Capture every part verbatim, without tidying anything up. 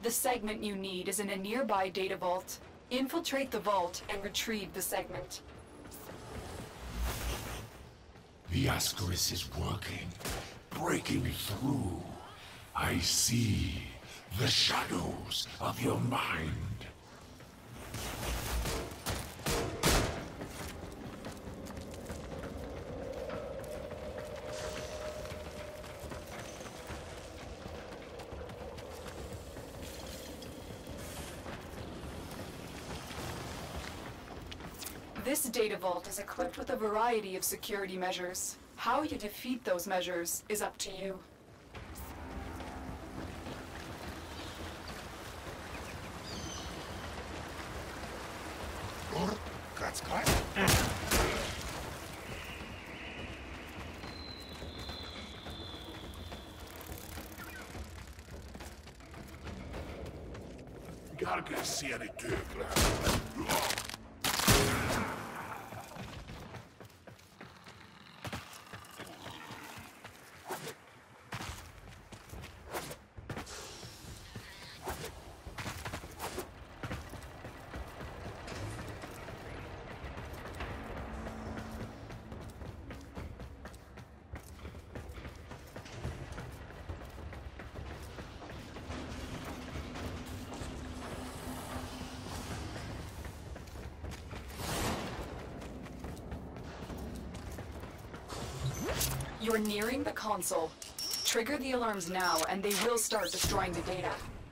The segment you need is in a nearby data vault. Infiltrate the vault and retrieve the segment. The Ascaris is working, breaking through. I see the shadows of your mind. This data vault is equipped with a variety of security measures. How you defeat those measures is up to you. Garga ser i tyglar. You're nearing the console. Trigger the alarms now, and they will start destroying the data.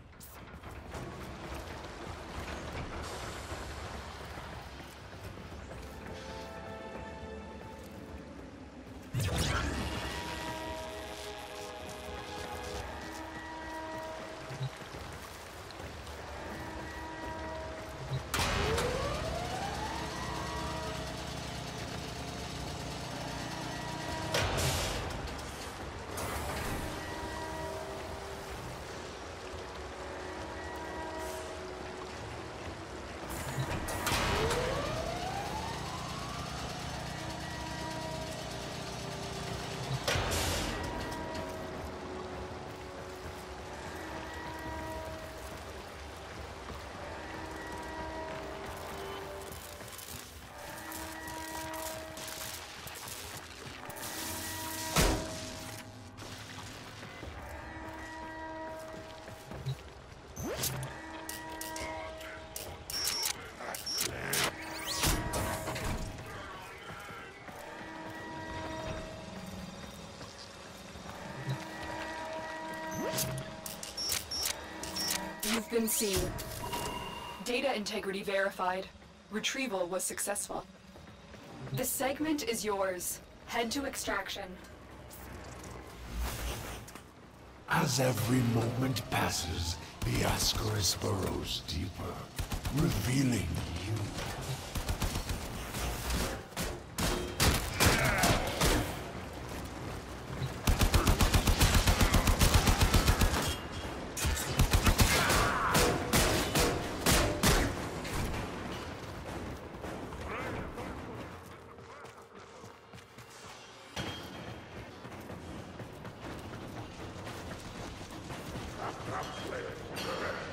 You've been seen. Data integrity verified. Retrieval was successful. The segment is yours. Head to extraction. As every moment passes, the Ascaris burrows deeper, revealing you. Stop playing.